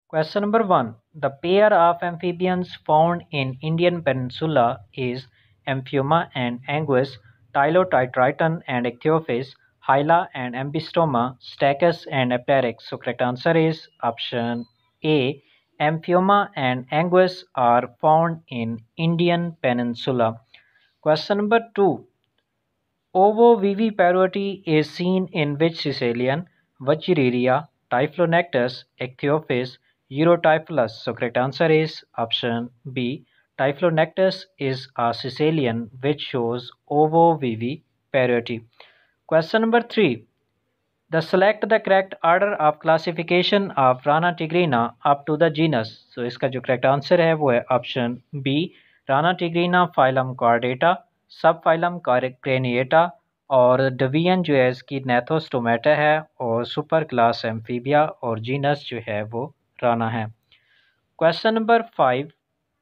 Question number 1. The pair of amphibians found in Indian Peninsula is Amphioma and Anguis, Tylotitriton and Ichthyophis, Hyla and Ambystoma, Stachys and Apteryx. So correct answer is option A. Amphioma and Anguis are found in Indian Peninsula. Question number 2. Ovoviviparity is seen in which caecilian? Wuchereria, Typhlonectus, Ichthyophis, Eurotyphlosus. So correct answer is option B. Typhlonectus is a caecilian which shows ovoviviparity. Question number 3. Select the correct order of classification of Rana tigrina up to the genus. So इसका जो correct answer है वो है option B. Rana tigrina phylum Chordata, subphylum Craniata और division जो है इसकी gnathostomata है और सुपर क्लास एम्फीबिया और जीनस जो है वो राना है. Question number 5.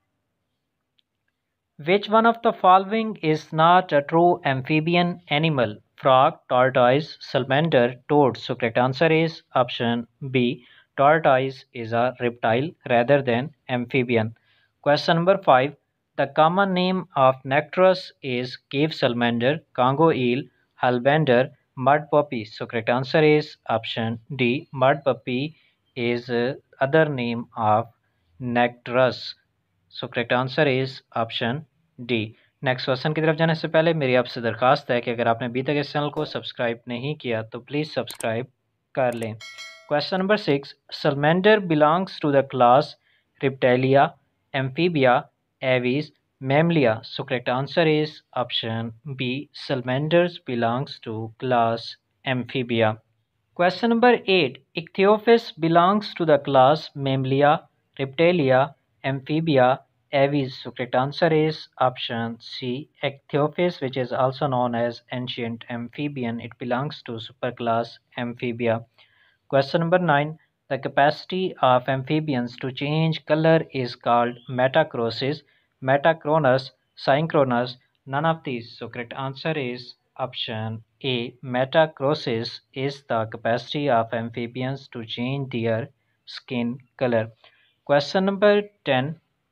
Which one of the following is not a true amphibian animal? Frog, tortoise, salamander, toad. So correct answer is option B. Tortoise is a reptile rather than amphibian. Question number 5. The common name of Nectarus is cave salamander, Congo eel, halbender, mud puppy. So correct answer is option D. Mud puppy is other name of Nectarus. So correct answer is option D. Next question की तरफ जाने से पहले मेरी आपसे दरखास्त है कि अगर आपने अभी तक इस चैनल को सब्सक्राइब नहीं किया तो प्लीज़ सब्सक्राइब कर लें. Question number 6. Salamander belongs to the class reptilia, amphibia, aves, mammalia. So correct answer is option B. Salamanders belongs to class amphibia. Question number 8. Ichthyophis belongs to the class Mammalia, Reptilia, Amphibia, Aves. So correct answer is option C. Ichthyophis, which is also known as ancient amphibian, it belongs to superclass Amphibia. Question number 9. The capacity of amphibians to change color is called metachrosis, metachronous, synchronous, none of these. So correct answer is option A. Metachrosis is the capacity of amphibians to change their skin color. Question number 10.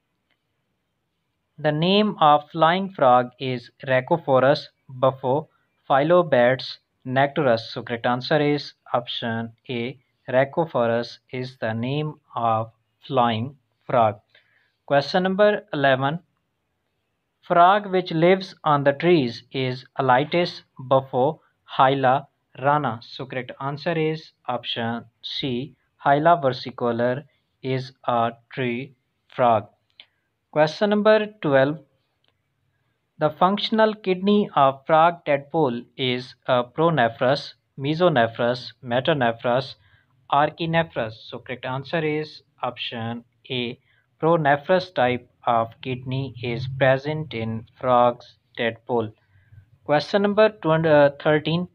The name of flying frog is Rhacophorus, Buffo, Phylobats, Nectarus. So correct answer is option A. Rhacophorus is the name of flying frog. Question number 11. Frog which lives on the trees is Alitis, Buffo, Hyla, Rana. So correct answer is option C. Hyla versicolor is a tree frog. Question number 12. The functional kidney of frog tadpole is pronephros, mesonephros, metanephros, archinephros. So correct answer is option A. Pronephros type of kidney is present in frog's tadpole. Question number 13.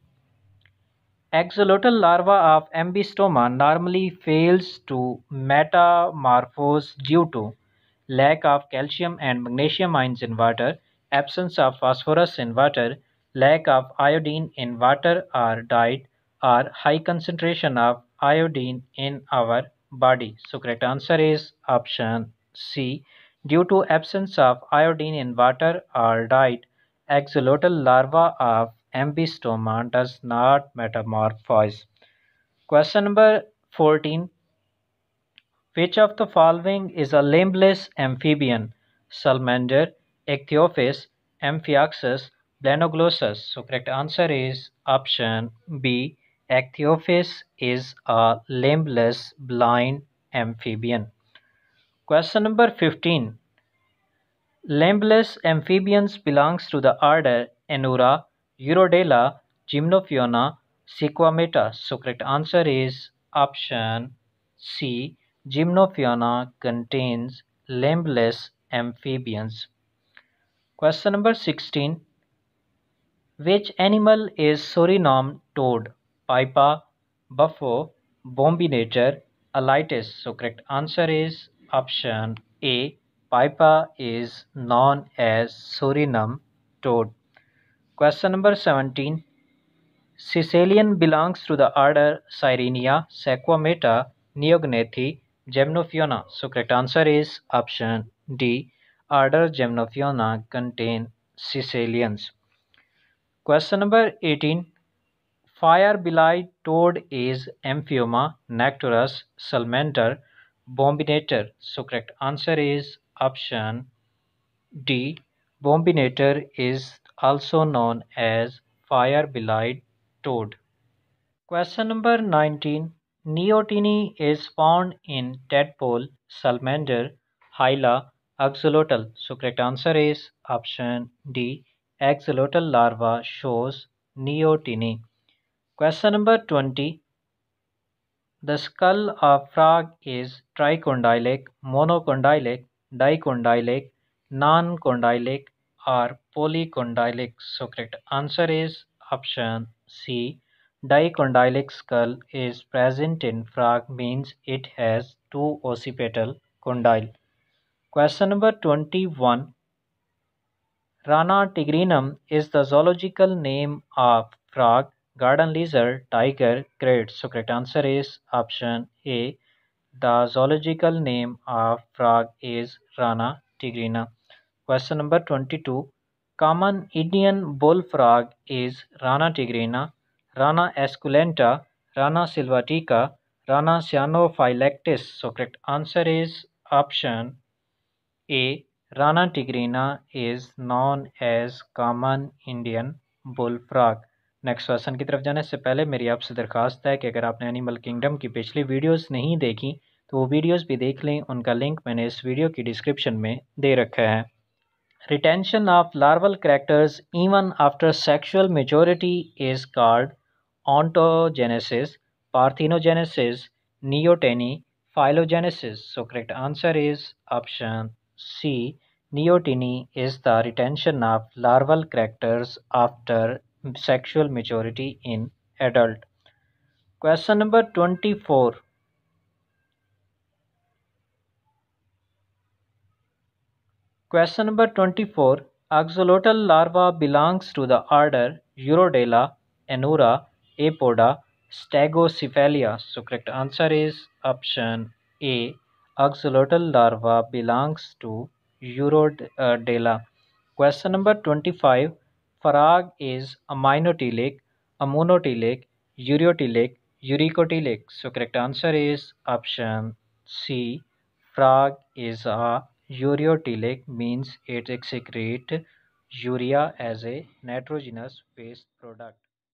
Axolotl larva of Ambystoma normally fails to metamorphose due to lack of calcium and magnesium ions in water, absence of phosphorus in water, lack of iodine in water or diet, or high concentration of iodine in our body. So correct answer is option C. Due to absence of iodine in water or diet, axolotl larva of Ambystoma does not metamorphose. Question number 14. Which of the following is a limbless amphibian? Salamander, Ichthyophis, Amphioxus, Blanoglossus. So correct answer is option B. Ichthyophis is a limbless blind amphibian. Question number 15. Limbless amphibians belongs to the order Anura, Urodela, Gymnophiona, Sequamata. So correct answer is option C. Gymnophiona contains limbless amphibians. Question number 16. Which animal is Suriname toad? Pipa, Buffo, Bombinator, Alitis. So correct answer is option A. Pipa is known as Suriname toad. Question number 17. Caecilian belongs to the order Sirenia, Sequamata, Neognathi, Gymnophiona. So correct answer is option D. Order Gymnophiona contain caecilians. Question number 18. Fire-bellied toad is Amphioma, Nectarus, Salamander, Bombinator. So correct answer is option D. Bombinator is also known as fire-bellied toad. Question number 19. Neoteny is found in tadpole, salamander, hyla, axolotl. So correct answer is option D. Axolotl larva shows neoteny. Question number 20. The skull of frog is tricondylic, monocondylic, dicondylic, non-condylic, or polycondylic. So correct answer is option C. Dicondylic skull is present in frog means it has two occipital condyle. Question number 21. Rana tigrinum is the zoological name of frog, garden lizard, tiger, crate. So correct answer is option A. The zoological name of frog is Rana tigrina. Question number 22. Common Indian bullfrog is Rana tigrina, Rana esculenta, Rana sylvatica, Rana cyanophyllactis. So correct answer is option A. Rana tigrina is known as common Indian bullfrog. Next question की तरफ जाने से पहले मेरी आपसे दरखास्त है कि अगर आपने एनिमल किंगडम की पिछली वीडियोस नहीं देखी तो वो वीडियोस भी देख लें। उनका लिंक मैंने इस वीडियो की डिस्क्रिप्शन में दे रखा है। Retention of larval characters even after sexual maturity is called ontogenesis, parthenogenesis, neoteny, phylogenesis. So correct answer is option C. Neoteny is the retention of larval characters after sexual maturity in adult. Question number 24. Question number 24. Axolotl larva belongs to the order Urodela, Anura, Apoda, Stegocephalia. So correct answer is option A. Axolotl larva belongs to Urodela. Question number 25. Frog is aminotelic, amonotelic, ureotelic, uricotelic. So correct answer is option C. Frog is a ureotelic means it excretes urea as a nitrogenous waste product.